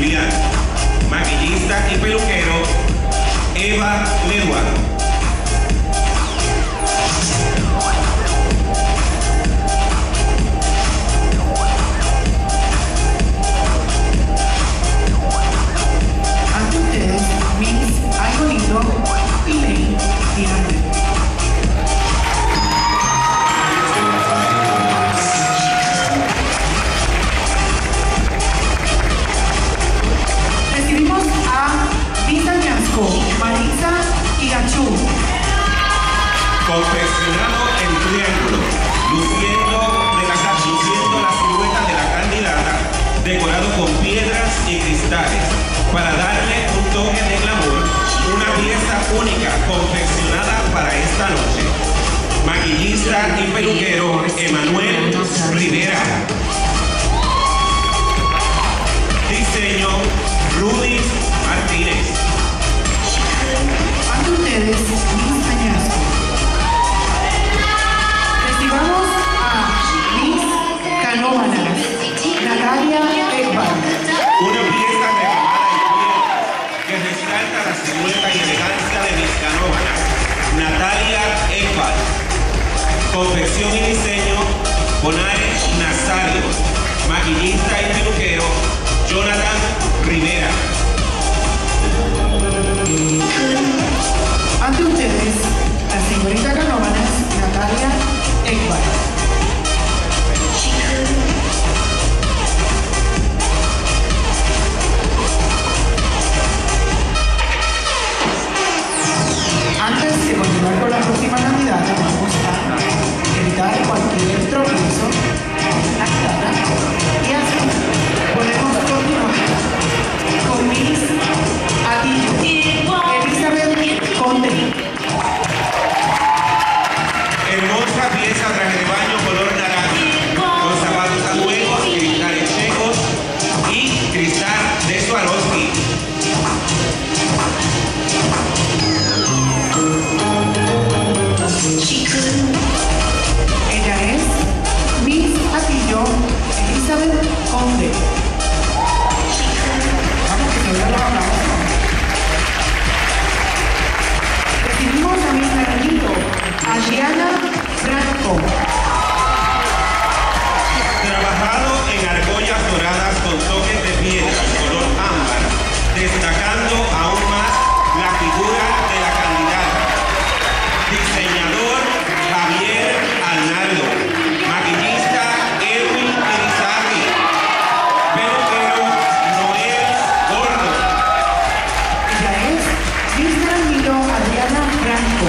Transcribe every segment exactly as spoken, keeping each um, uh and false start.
Julián. Maquillista y peluquero, Eva Legua. Ante ustedes, Miss Algo Lindo, Elaine Diana. Recibimos a Miss Añasco, Marisa Igachú. Confeccionado en triángulo, luciendo, de la, luciendo la silueta de la candidata, decorado con piedras y cristales, para darle un toque de glamour, una pieza única confeccionada para esta noche. Maquillista y peluquero, Emanuel Rivera. Diseño, Rudy Martínez. Ante ustedes, Miss Añasco. Recibamos a Miss Canóvanas, Natalia Ekbar. Una pieza recamada en piel que resalta la silueta y elegancia de Miss Canóvanas, Natalia Ekbar. Confección y diseño, Bonare Nazario. Maquillista y peluquero, Jonathan Rivera. Ante ustedes, la señorita Canóvanas, Natalia Ekbar. Antes de continuar con la próxima candidata, vamos a evitar cualquier tropiezo en la candidata y así podemos continuar con Miss Atillo, Elizabeth Conde. Hermosa pieza traje de baño color naranja, con zapatos a juegos, cristales checos y cristal de Swarovski. Ella es Miss Atillo, Elizabeth Conde. Vamos que se oigan los aplausos. Recibimos a Miss Naranjito, Adriana Franco. Trabajado en argollas doradas con toques de piedra color ámbar, destacando aún más la figura de la candidata. Diseñador Javier Arnaldo. Maquillista Edwin Irizarry. Peluquero Noel Gordo. Ella es Miss Naranjito, Adriana Franco.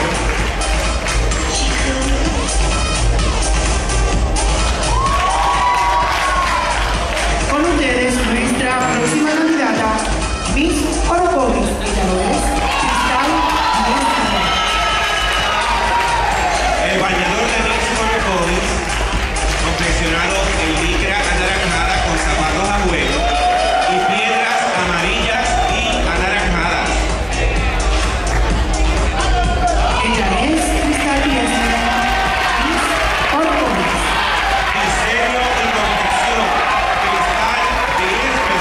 Con ustedes, nuestra próxima candidata, Miss Orocovis. Ella lo es Cristal Díaz. El bañador de Miss Orocovis, confeccionado en licra anaranjada con zapatos a juego y piedras amarillas y anaranjadas. Ella es Cristal Díaz. Miss Orocovis. Diseño y confección, Cristal Diesel.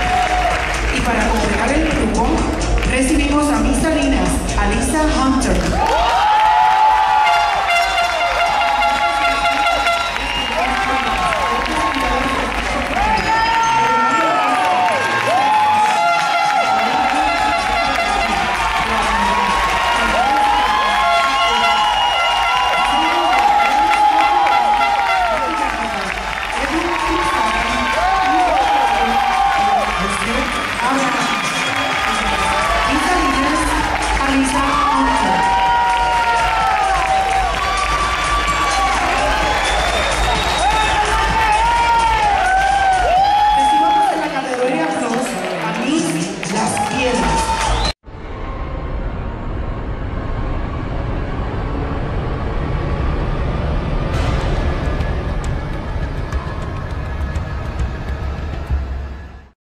Y para completar el grupo, recibimos a Miss Salinas, Alisa Hunter.